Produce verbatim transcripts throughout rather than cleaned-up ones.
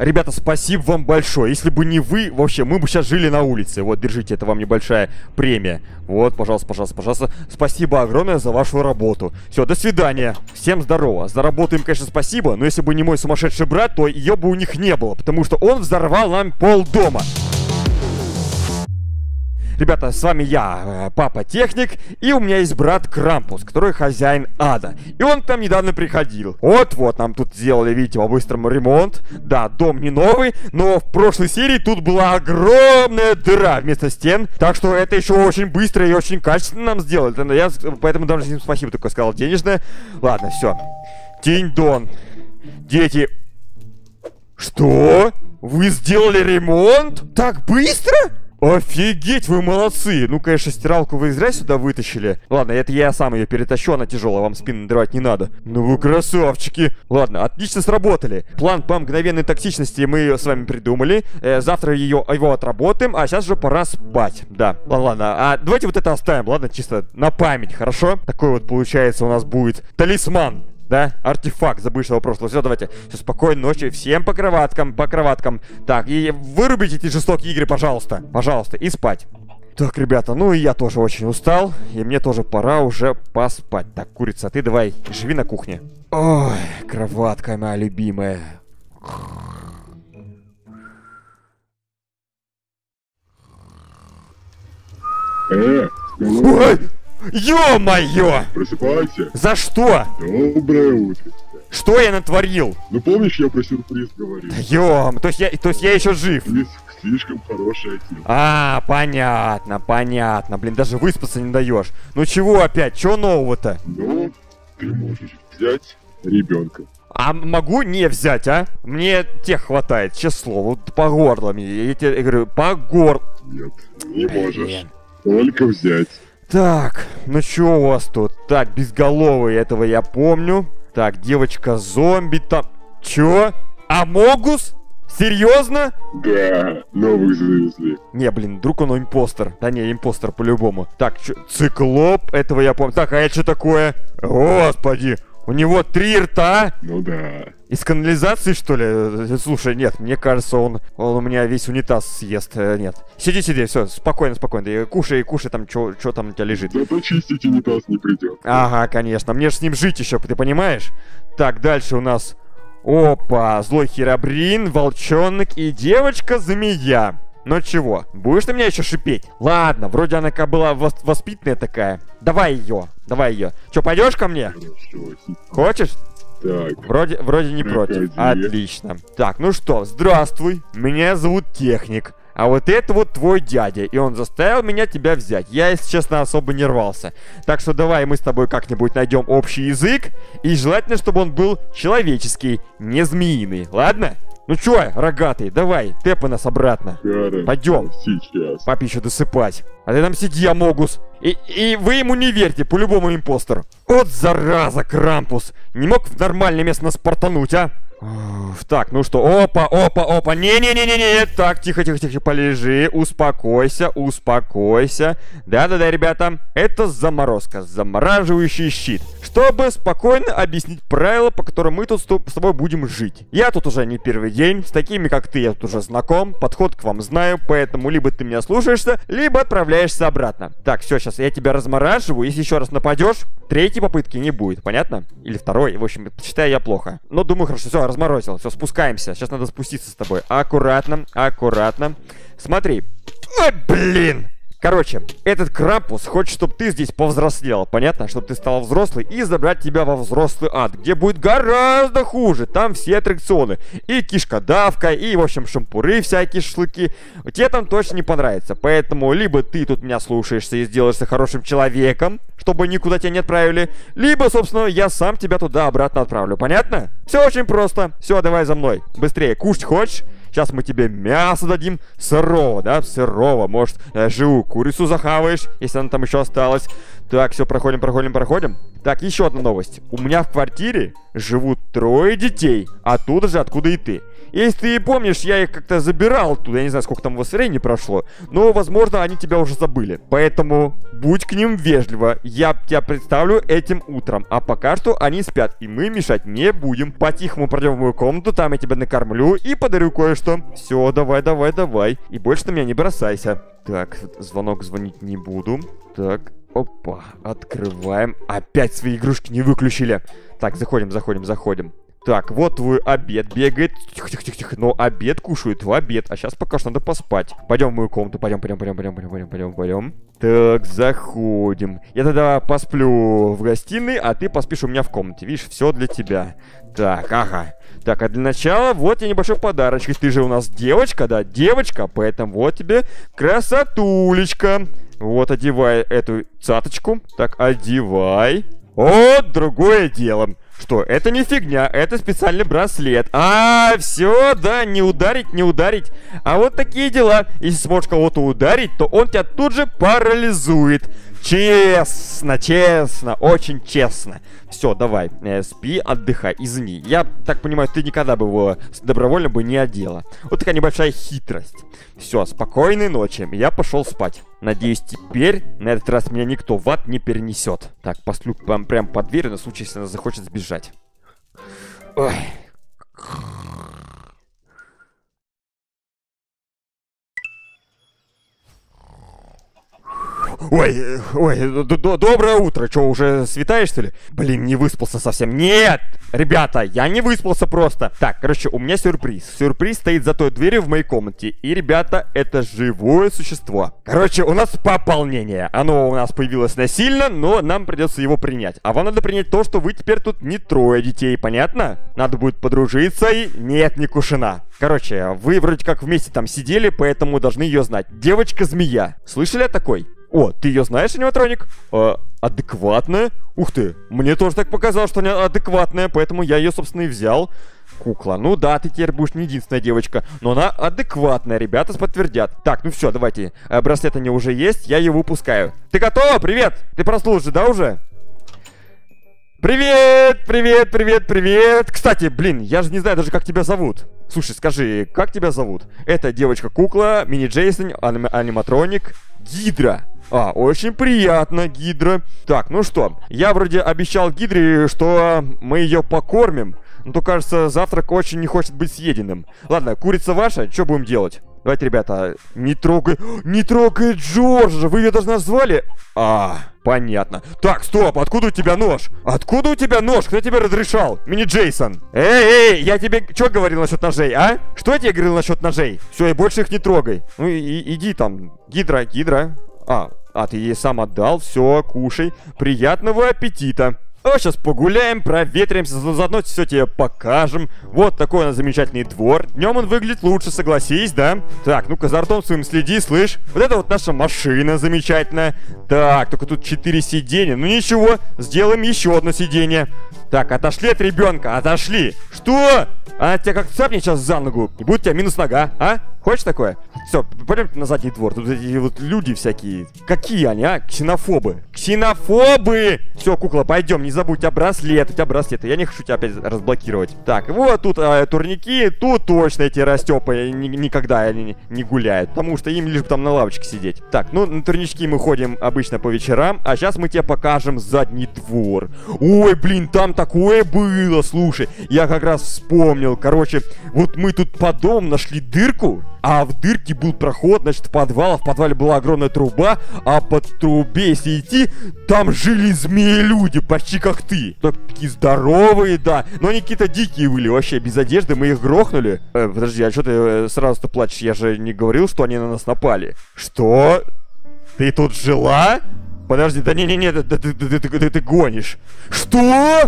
Ребята, спасибо вам большое. Если бы не вы, вообще, мы бы сейчас жили на улице. Вот, держите, это вам небольшая премия. Вот, пожалуйста, пожалуйста, пожалуйста. Спасибо огромное за вашу работу. Все, до свидания. Всем здорово. За работу им, конечно, спасибо, но если бы не мой сумасшедший брат, то ее бы у них не было, потому что он взорвал нам полдома. Ребята, с вами я, Папа Техник, и у меня есть брат Крампус, который хозяин ада. И он к нам недавно приходил. Вот-вот, нам тут сделали, видите, по-быстрому ремонт. Да, дом не новый, но в прошлой серии тут была огромная дыра вместо стен. Так что это еще очень быстро и очень качественно нам сделали. Я поэтому даже им спасибо только сказал денежное. Ладно, все. Динь-дон. Дети. Что? Вы сделали ремонт? Так быстро? Офигеть, вы молодцы! Ну, конечно, стиралку вы зря сюда вытащили. Ладно, это я сам ее перетащу, она тяжелая, вам спину надрывать не надо. Ну вы красавчики! Ладно, отлично сработали. План по мгновенной токсичности мы с вами придумали. Э, завтра ее, его отработаем, а сейчас же пора спать. Да, ладно, ладно. А давайте вот это оставим, ладно, чисто на память, хорошо? Такой вот, получается, у нас будет талисман. Да, артефакт забывшего прошлого. Все, давайте. Все, спокойной ночи. Всем по кроваткам, по кроваткам. Так, и вырубите эти жестокие игры, пожалуйста. Пожалуйста, и спать. Так, ребята, ну и я тоже очень устал. И мне тоже пора уже поспать. Так, курица, ты давай, живи на кухне. Ой, кроватка моя любимая. Э, Ой! Ё-моё! Просыпайся. За что? Доброе утро. Что я натворил? Ну помнишь, я про сюрприз говорил? Ё, то есть я, то есть я еще жив? Есть слишком хорошая тема. А, понятно, понятно. Блин, даже выспаться не даешь. Ну чего опять? Чего нового-то? Ну, ты можешь взять ребенка. А могу не взять, а? Мне тех хватает, честное слово. Вот по горло мне. Я тебе говорю, по горло. Нет, не можешь. Блин. Только взять. Так, ну что у вас тут? Так, безголовый, этого я помню. Так, девочка-зомби там. Чё? Амогус? Серьезно? Да, новых завезли. Не, блин, вдруг он импостер. Да не, импостер по-любому. Так, чё? Циклоп, этого я помню. Так, а это что такое? Господи, у него три рта? Ну да. Из канализации, что ли? Слушай, нет, мне кажется, он, он у меня весь унитаз съест. Нет. Сиди, сиди, все, спокойно, спокойно. Кушай, кушай там, что там у тебя лежит. Зато чистить унитаз не придет. Ага, конечно. Мне же с ним жить еще, ты понимаешь? Так, дальше у нас... Опа, злой херобрин, волчонок и девочка-змея. Ну чего, будешь на меня еще шипеть? Ладно, вроде она как была воспитанная такая. Давай ее, давай ее. Че, пойдешь ко мне? Хорошо. Хочешь? Так. Вроде, вроде не Проходи. против. Отлично. Так, ну что, здравствуй. Меня зовут Техник. А вот это вот твой дядя. И он заставил меня тебя взять. Я, если честно, особо не рвался. Так что давай мы с тобой как-нибудь найдем общий язык. И желательно, чтобы он был человеческий, не змеиный. Ладно? Ну чё, рогатый, давай, тэпай нас обратно. Хорошо. Пойдем. Сейчас. Папе еще досыпать. А ты там сиди, Амогус. И, и вы ему не верьте, по-любому импостер. Вот зараза, Крампус. Не мог в нормальное место нас портануть, а? Уф, так, ну что, опа, опа, опа, не-не-не-не-не, так, тихо-тихо-тихо, полежи, успокойся, успокойся. Да-да-да, ребята, это заморозка, замораживающий щит, чтобы спокойно объяснить правила, по которым мы тут с тобой будем жить. Я тут уже не первый день, с такими, как ты, я тут уже знаком, подход к вам знаю, поэтому либо ты меня слушаешься, либо отправляешься обратно. Так, все, сейчас я тебя размораживаю, если еще раз нападешь, третьей попытки не будет, понятно? Или второй, в общем, считаю я плохо. Но думаю, хорошо, все, разморозил. Все, спускаемся. Сейчас надо спуститься с тобой. Аккуратно, аккуратно. Смотри. Ой, блин! Короче, этот Крампус хочет, чтобы ты здесь повзрослел. Понятно? Чтобы ты стал взрослый и забрать тебя во взрослый ад, где будет гораздо хуже. Там все аттракционы. И кишкодавка, и, в общем, шампуры всякие, шашлыки. Тебе там точно не понравится. Поэтому либо ты тут меня слушаешься и сделаешься хорошим человеком, чтобы никуда тебя не отправили, либо, собственно, я сам тебя туда-обратно отправлю. Понятно? Все очень просто. Все, давай за мной. Быстрее. Кушать хочешь? Сейчас мы тебе мясо дадим сырого, да, сырого. Может, э, живую курицу захаваешь, если она там еще осталась. Так, все, проходим, проходим, проходим. Так, еще одна новость. У меня в квартире живут трое детей. Оттуда же, откуда и ты. Если ты помнишь, я их как-то забирал оттуда. Я не знаю, сколько там у вас времени прошло. Но, возможно, они тебя уже забыли. Поэтому будь к ним вежливо. Я тебя представлю этим утром. А пока что они спят. И мы мешать не будем. По-тихому пройдем в мою комнату. Там я тебя накормлю и подарю кое-что. Все, давай, давай, давай. И больше на меня не бросайся. Так, звонок звонить не буду. Так, опа, открываем. Опять свои игрушки не выключили. Так, заходим, заходим, заходим. Так, вот твой обед бегает. Тихо-тихо-тихо. Но обед кушают в обед. А сейчас пока что надо поспать. Пойдем в мою комнату. Пойдем, пойдем, пойдем, пойдем, пойдем, пойдем, пойдем. Так, заходим. Я тогда посплю в гостиной, а ты поспишь у меня в комнате. Видишь, все для тебя. Так, ага. Так, а для начала вот тебе небольшой подарочек. Ты же у нас девочка, да? Девочка, поэтому вот тебе красотулечка. Вот, одевай эту цаточку. Так, одевай. Вот другое дело. Что, это не фигня, это специальный браслет. А, все, да, не ударить, не ударить. А вот такие дела. Если сможешь кого-то ударить, то он тебя тут же парализует. Честно, честно, очень честно. Все, давай, э, спи, отдыхай, извини. Я так понимаю, ты никогда бы его добровольно бы не одела. Вот такая небольшая хитрость. Все, спокойной ночи, я пошел спать. Надеюсь, теперь на этот раз меня никто в ад не перенесет. Так, посплю прям, прям под дверью на случай, если она захочет сбежать. Ой. Ой, ой, доброе утро. Что, уже светаешь, что ли? Блин, не выспался совсем. Нет, ребята, я не выспался просто. Так, короче, у меня сюрприз. Сюрприз стоит за той дверью в моей комнате. И, ребята, это живое существо. Короче, у нас пополнение. Оно у нас появилось насильно, но нам придется его принять. А вам надо принять то, что вы теперь тут не трое детей, понятно? Надо будет подружиться и... Нет, не кушена. Короче, вы вроде как вместе там сидели, поэтому должны ее знать. Девочка-змея. Слышали о такой? О, ты ее знаешь, аниматроник? А, адекватная? Ух ты, мне тоже так показалось, что она адекватная, поэтому я ее, собственно, и взял. Кукла, ну да, ты теперь будешь не единственная девочка, но она адекватная, ребята подтвердят. Так, ну все, давайте, браслет они уже есть, я ее выпускаю. Ты готова? Привет! Ты проснулась же, да, уже? Привет, привет, привет, привет. Кстати, блин, я же не знаю даже, как тебя зовут. Слушай, скажи, как тебя зовут? Это девочка-кукла, мини-Джейсон, аним аниматроник, Гидра. А, очень приятно, Гидра. Так, ну что, я вроде обещал Гидре, что мы ее покормим. Но то, кажется, завтрак очень не хочет быть съеденным. Ладно, курица ваша, что будем делать? Давайте, ребята, не трогай... Не трогай Джорджа! Вы ее даже назвали? А, понятно. Так, стоп, откуда у тебя нож? Откуда у тебя нож? Кто тебе разрешал? Мини-Джейсон. Эй, эй, я тебе что говорил насчет ножей, а? Что я тебе говорил насчет ножей? Все, и больше их не трогай. Ну, и, и, иди там. Гидра, Гидра. А, а, ты ей сам отдал. Все, кушай. Приятного аппетита. А сейчас погуляем, проветримся, заодно все тебе покажем. Вот такой у нас замечательный двор. Днем он выглядит лучше, согласись, да? Так, ну-ка за ртом своим следи, слышь. Вот это вот наша машина замечательная. Так, только тут четыре сиденья. Ну ничего, сделаем еще одно сиденье. Так, отошли от ребенка, отошли. Что? Она тебя как цапнет сейчас за ногу, и будет у тебя минус нога, а? Хочешь такое? Все, пойдем на задний двор. Тут эти вот люди всякие. Какие они, а? Ксенофобы. Ксенофобы! Все, кукла, пойдем, не забудь о браслет, у тебя браслеты. Я не хочу тебя опять разблокировать. Так, вот тут а, турники. Тут точно эти растёпы ни никогда не, не гуляют. Потому что им лишь бы там на лавочке сидеть. Так, ну на турнички мы ходим обычно по вечерам. А сейчас мы тебе покажем задний двор. Ой, блин, там такое было. Слушай, я как раз вспомнил. Короче, вот мы тут по дому нашли дырку. А в дырке был проход, значит, в подвал. А в подвале была огромная труба. А под трубе, если идти, там жили змеи-люди, почти как ты. Так, такие здоровые, да. Но они какие-то дикие были, вообще, без одежды. Мы их грохнули. Э, подожди, а что ты э, сразу-то плачешь? Я же не говорил, что они на нас напали. Что? Ты тут жила? Подожди, да не-не-не, ты, ты, ты, ты, ты, ты гонишь. Что?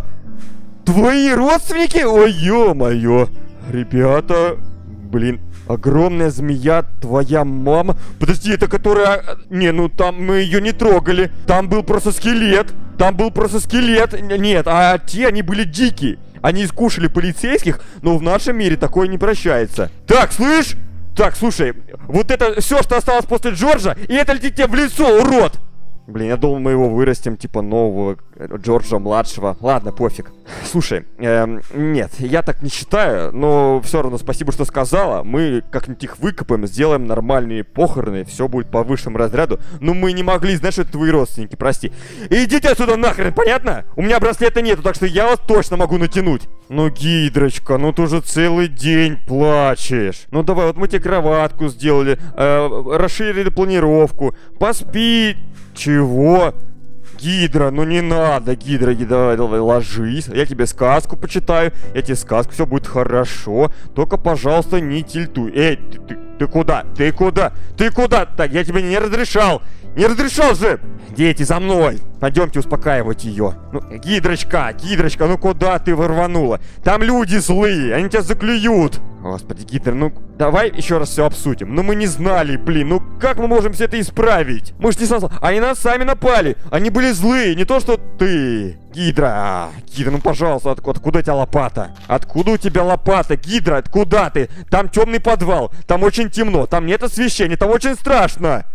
Твои родственники? Ой, ё-моё. Ребята, блин. Огромная змея, твоя мама. Подожди, это которая... Не, ну там мы ее не трогали. Там был просто скелет. Там был просто скелет. Нет, а те, они были дикие. Они искушали полицейских, но в нашем мире такое не прощается. Так, слышь? Так, слушай, вот это все, что осталось после Джорджа, и это летит тебе в лицо, урод. Блин, я думал, мы его вырастим, типа, нового Джорджа-младшего. Ладно, пофиг. Слушай, эм, нет, я так не считаю, но все равно спасибо, что сказала. Мы как-нибудь их выкопаем, сделаем нормальные похороны, все будет по высшему разряду. Но мы не могли знать, что это твои родственники, прости. Идите отсюда нахрен, понятно? У меня браслета нету, так что я вас точно могу натянуть. Ну, Гидрочка, ну ты уже целый день плачешь. Ну давай, вот мы тебе кроватку сделали, э, расширили планировку. Поспи. Чего? Гидра, ну не надо, Гидра, давай, давай, ложись. Я тебе сказку почитаю, я тебе сказку, все будет хорошо. Только, пожалуйста, не тильтуй. Эй, ты, ты, ты куда? Ты куда? Ты куда? Так, я тебе не разрешал. Не разрешал же! Дети, за мной! Пойдемте успокаивать ее. Ну, Гидрочка, Гидрочка, ну куда ты ворванула? Там люди злые, они тебя заклюют. Господи, Гидра, ну давай еще раз все обсудим. Ну мы не знали, блин, ну как мы можем все это исправить? Мы ж не сразу... Они нас сами напали, они были злые, не то что ты. Гидра, Гидра, ну пожалуйста, от, откуда у тебя лопата? Откуда у тебя лопата, Гидра, откуда ты? Там темный подвал, там очень темно, там нет освещения, там очень страшно.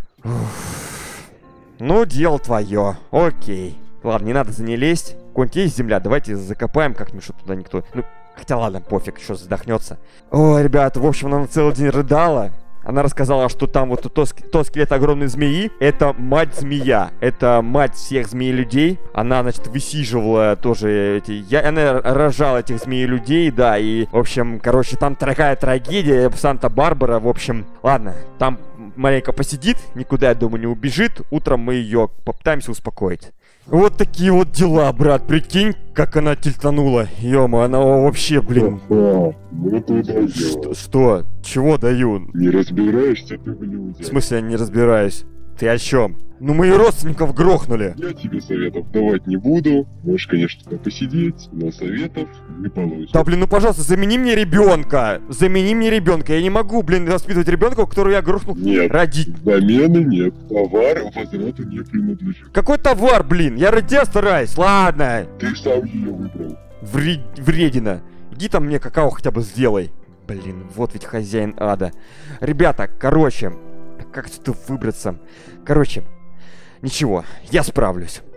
Ну, дело твое. Окей. Ладно, не надо за ней лезть. Какой-нибудь есть земля, давайте закопаем как-нибудь, чтобы туда никто... Ну, хотя ладно, пофиг, еще задохнется. Ой, ребята, в общем, она целый день рыдала. Она рассказала, что там вот то, то скелет огромной змеи, это мать-змея. Это мать всех змеи-людей. Она, значит, высиживала тоже эти... Я, она рожала этих змеи-людей, да, и, в общем, короче, там такая трагедия, Санта-Барбара, в общем... Ладно, там маленько посидит, никуда, я думаю, не убежит. Утром мы ее попытаемся успокоить. Вот такие вот дела, брат, прикинь, как она тильтанула. Ё-моё, она вообще, блин... Ага, ну ты даёшь. Что? Что? Чего даю? Не разбираешься ты в людях. В смысле я не разбираюсь? Ты о чем? Ну мои родственников грохнули. Я тебе советов давать не буду. Можешь, конечно, там посидеть, но советов не получится. Да, блин, ну пожалуйста, замени мне ребенка. Замени мне ребенка. Я не могу, блин, воспитывать ребенка, которого я грохнул. Нет, родить. замены нет. Товар возврату не принадлежит. Какой товар, блин? Я ради тебя стараюсь. Ладно. Ты сам ее выбрал. Вре... Вредина. Иди там мне какао хотя бы сделай. Блин, вот ведь хозяин ада. Ребята, короче, как отсюда выбраться? Короче, ничего, я справлюсь.